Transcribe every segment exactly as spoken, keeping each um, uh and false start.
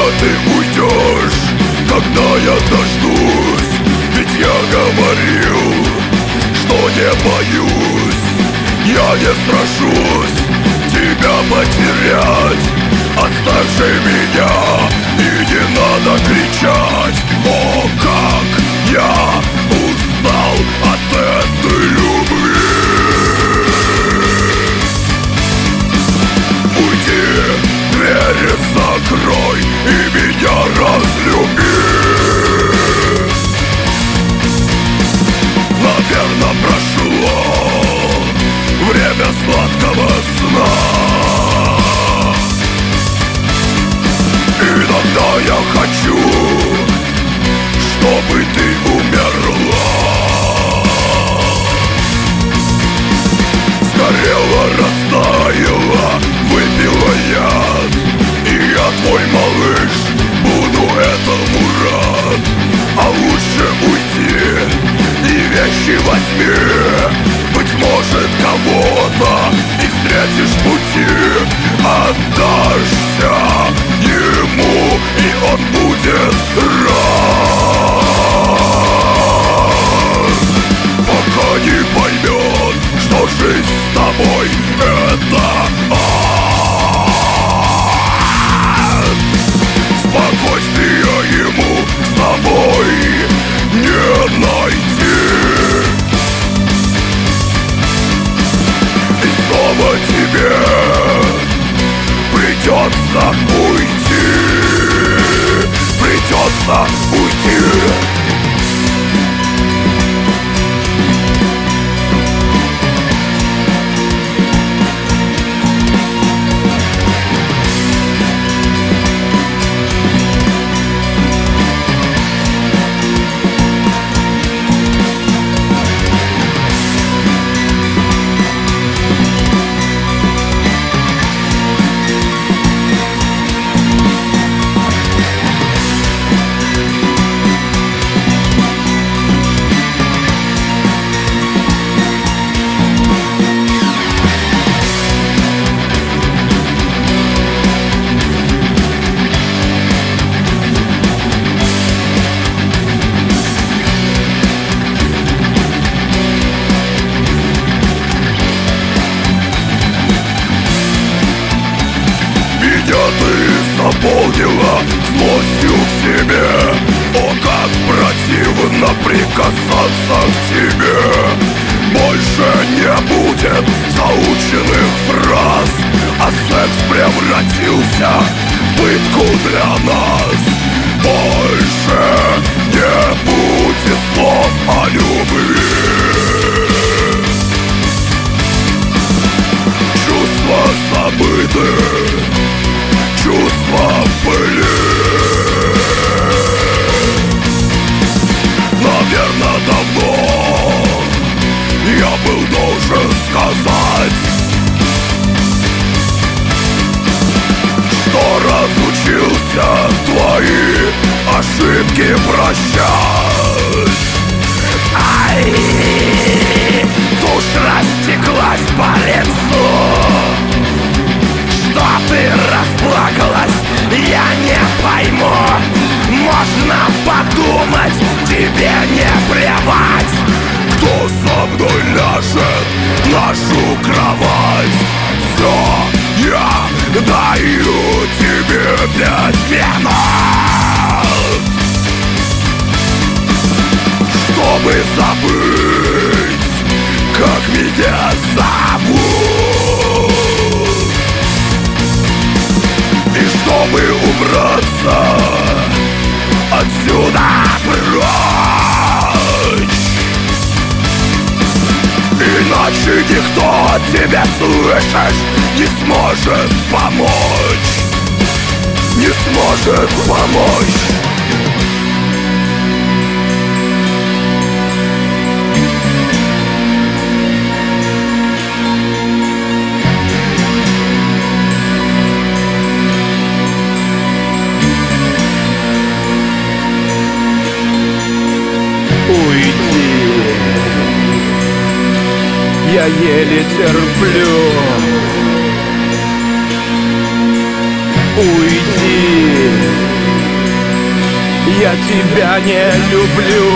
ты уйдешь, когда я дождусь? Ведь я говорил, что не боюсь. Я не страшусь тебя потерять. Оставь же меня, и не надо кричать. О, как я устал от этой любви. Уйди, двери закрой и меня разлюби. Наверно, прошло время сладкого сна. Иногда я хочу, чтобы ты умерла. Сгорела, растаяла, выпила яд. И я твой малыш, буду этому рад. А лучше уйти и вещи возьми. Быть может, кого-то и встретишь в пути. Отдашься ему, и он будет рад. Пока не поймет, что жизнь с тобой — это ад. Спокойствия ему с тобой не найти. И снова тебе придется уйти. Придется уйти. Наполнила злостью к себе. О, как противно прикасаться к тебе. Больше не будет заученных фраз, а секс превратился в пытку для нас. Больше не будет слов о любви. Чувства забыты, чувства были. Наверно, давно я был должен сказать, что разучился твои ошибки прощать. Ай, тушь растеклась по лицу. Что ты расплакалась, я не пойму. Можно подумать, тебе не плевать, кто со мной ляжет в нашу кровать. Все, я даю тебе пять минут, чтобы забыть, как меня зовут. И чтобы убраться отсюда прочь. Иначе никто тебе, слышишь, не сможет помочь. Не сможет помочь. Я еле терплю. Уйди. Я тебя не люблю.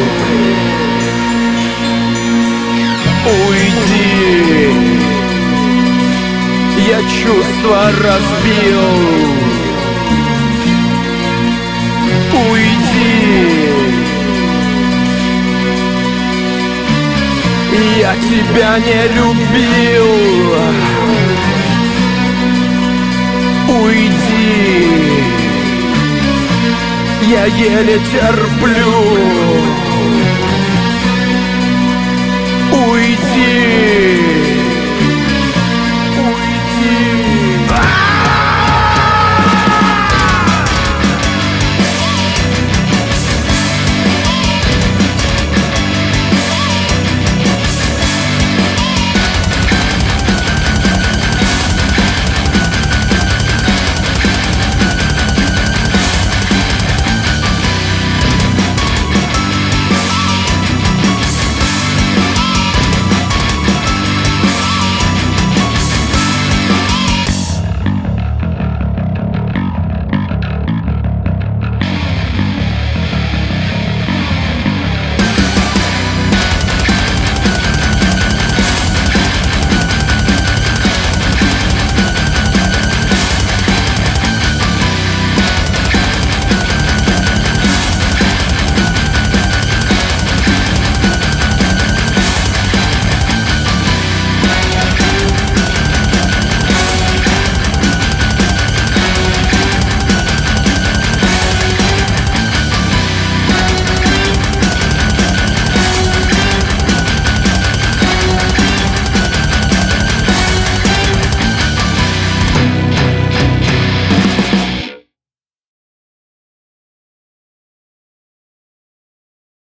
Уйди, я чувства разбил. Уйди, я тебя не любил. Уйди, я еле терплю.